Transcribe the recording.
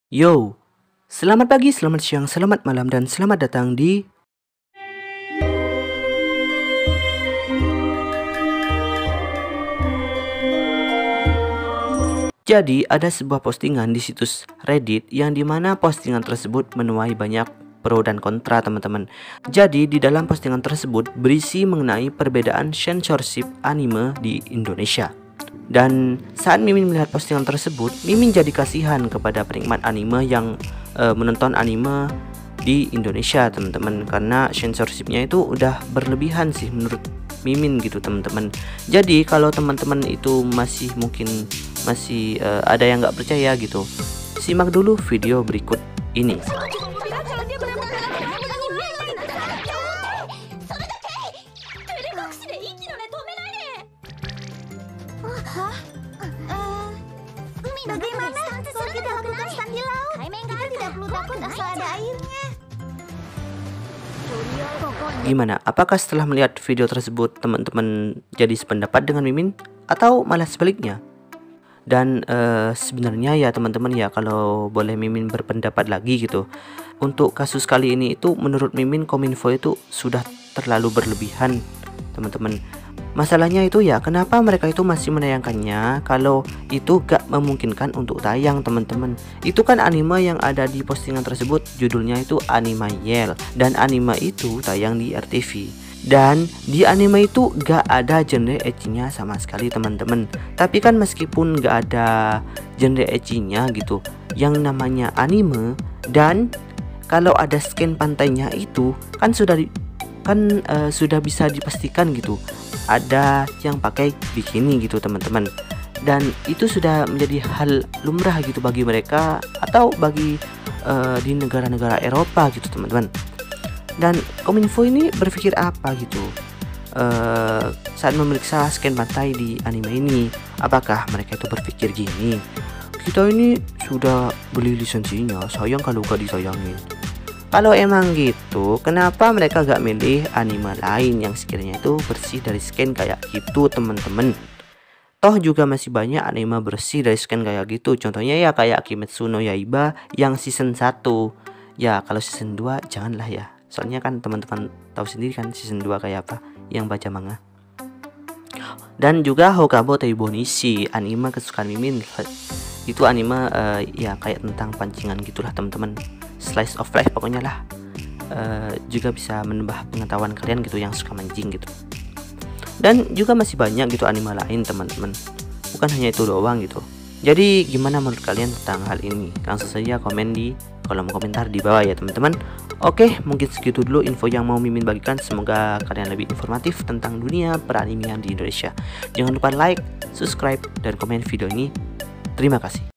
Yo, selamat pagi, selamat siang, selamat malam, dan selamat datang di... Jadi, ada sebuah postingan di situs Reddit yang dimana postingan tersebut menuai banyak pro dan kontra, teman-teman. Jadi, di dalam postingan tersebut berisi mengenai perbedaan censorship anime di Indonesia. Dan saat Mimin melihat postingan tersebut, Mimin jadi kasihan kepada penikmat anime yang menonton anime di Indonesia, teman-teman, karena censorshipnya itu udah berlebihan sih menurut Mimin gitu, teman-teman. Jadi kalau teman-teman itu masih ada yang nggak percaya gitu, simak dulu video berikut ini. Bagaimana kalau kita lakukan stand di laut? Kita tidak perlu takut asal ada airnya. Gimana? Apakah setelah melihat video tersebut teman-teman jadi sependapat dengan Mimin atau malah sebaliknya? Dan sebenarnya ya teman-teman ya, kalau boleh Mimin berpendapat lagi gitu, untuk kasus kali ini itu menurut Mimin Kominfo itu sudah terlalu berlebihan, teman-teman. Masalahnya itu ya, kenapa mereka itu masih menayangkannya kalau itu gak memungkinkan untuk tayang, teman-teman. Itu kan anime yang ada di postingan tersebut judulnya itu Anime Yell, dan anime itu tayang di RTV. Dan di anime itu gak ada genre ecchinya sama sekali, teman-teman. Tapi kan meskipun gak ada genre ecchinya gitu, yang namanya anime, dan kalau ada scan pantainya itu kan sudah bisa dipastikan gitu, ada yang pakai bikini gitu, teman-teman. Dan itu sudah menjadi hal lumrah gitu bagi mereka atau bagi di negara-negara Eropa gitu, teman-teman. Dan Kominfo ini berpikir apa gitu saat memeriksa scan pantai di anime ini? Apakah mereka itu berpikir gini, kita ini sudah beli lisensinya, sayang kalau gak disayangin? Kalau emang gitu, kenapa mereka gak milih anime lain yang sekiranya itu bersih dari scan kayak gitu, teman-teman? Toh juga masih banyak anime bersih dari scan kayak gitu. Contohnya ya kayak Kimetsu no Yaiba yang season 1. Ya kalau season 2 janganlah ya. Soalnya kan teman-teman tahu sendiri kan season 2 kayak apa yang baca manga. Dan juga Hokabo Teibonishi, anime kesukaan Mimin. Itu anime ya kayak tentang pancingan gitulah, teman-teman. Slice of life pokoknya lah. Juga bisa menambah pengetahuan kalian gitu yang suka mancing gitu. Dan juga masih banyak gitu anime lain, teman-teman. Bukan hanya itu doang gitu. Jadi gimana menurut kalian tentang hal ini? Langsung saja komen di kolom komentar di bawah ya, teman-teman. Oke, mungkin segitu dulu info yang mau Mimin bagikan. Semoga kalian lebih informatif tentang dunia peranimian di Indonesia. Jangan lupa like, subscribe, dan komen video ini. Terima kasih.